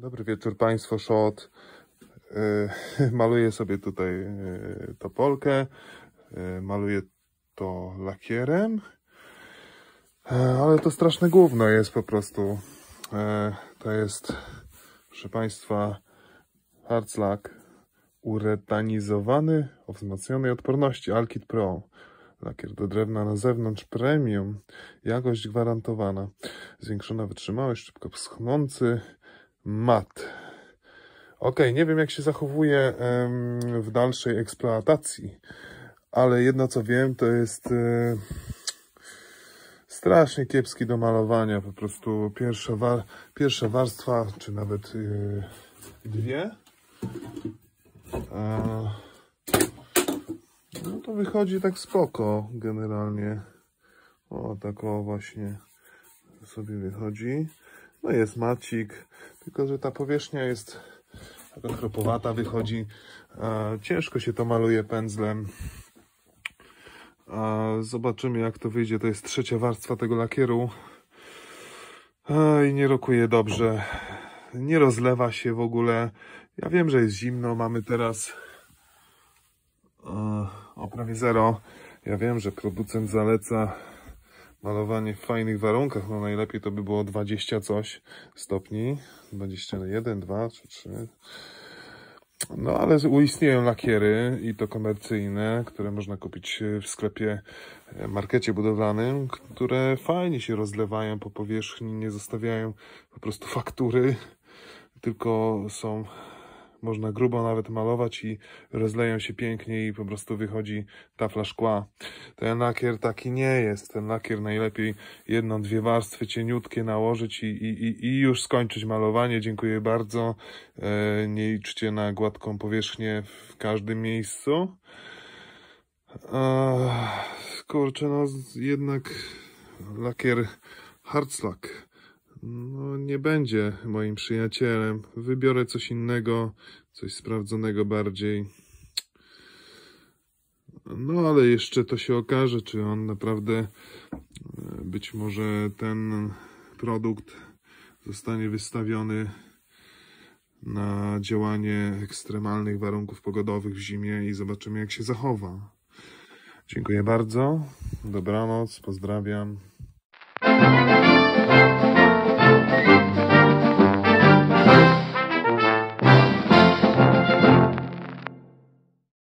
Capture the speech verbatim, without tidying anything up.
Dobry wieczór Państwo, Shot. Yy, maluję sobie tutaj yy, topolkę. Yy, maluję to lakierem. Yy, ale to straszne gówno jest po prostu. Yy, to jest, proszę Państwa, Hartzlak uretanizowany o wzmocnionej odporności Alkyd Pro. Lakier do drewna na zewnątrz premium. Jakość gwarantowana. Zwiększona wytrzymałość, szybko schnący. Mat. Ok, nie wiem jak się zachowuje um, w dalszej eksploatacji, ale jedno co wiem to jest e, strasznie kiepski do malowania. Po prostu pierwsza, war pierwsza warstwa, czy nawet e, dwie. A, no to wychodzi tak spoko generalnie. O, tak o właśnie sobie wychodzi. No jest macik, tylko że ta powierzchnia jest taka chropowata, wychodzi. E, ciężko się to maluje pędzlem. E, zobaczymy jak to wyjdzie. To jest trzecia warstwa tego lakieru. E, I nie rokuje dobrze. Nie rozlewa się w ogóle. Ja wiem, że jest zimno. Mamy teraz e, o prawie zero. Ja wiem, że producent zaleca malowanie w fajnych warunkach, no najlepiej to by było dwadzieścia coś stopni, dwadzieścia jeden, dwa czy trzy. No ale istnieją lakiery i to komercyjne, które można kupić w sklepie, markecie budowlanym, które fajnie się rozlewają po powierzchni, nie zostawiają po prostu faktury, tylko są, można grubo nawet malować i rozleją się pięknie i po prostu wychodzi tafla szkła. Ten lakier taki nie jest. Ten lakier najlepiej jedną, dwie warstwy cieniutkie nałożyć i, i, i już skończyć malowanie. Dziękuję bardzo. E, nie liczcie na gładką powierzchnię w każdym miejscu. E, kurczę, no jednak lakier Hartzlak no nie będzie moim przyjacielem. Wybiorę coś innego, coś sprawdzonego bardziej. No ale jeszcze to się okaże, czy on naprawdę, być może ten produkt zostanie wystawiony na działanie ekstremalnych warunków pogodowych w zimie i zobaczymy jak się zachowa. Dziękuję bardzo. Dobranoc, pozdrawiam.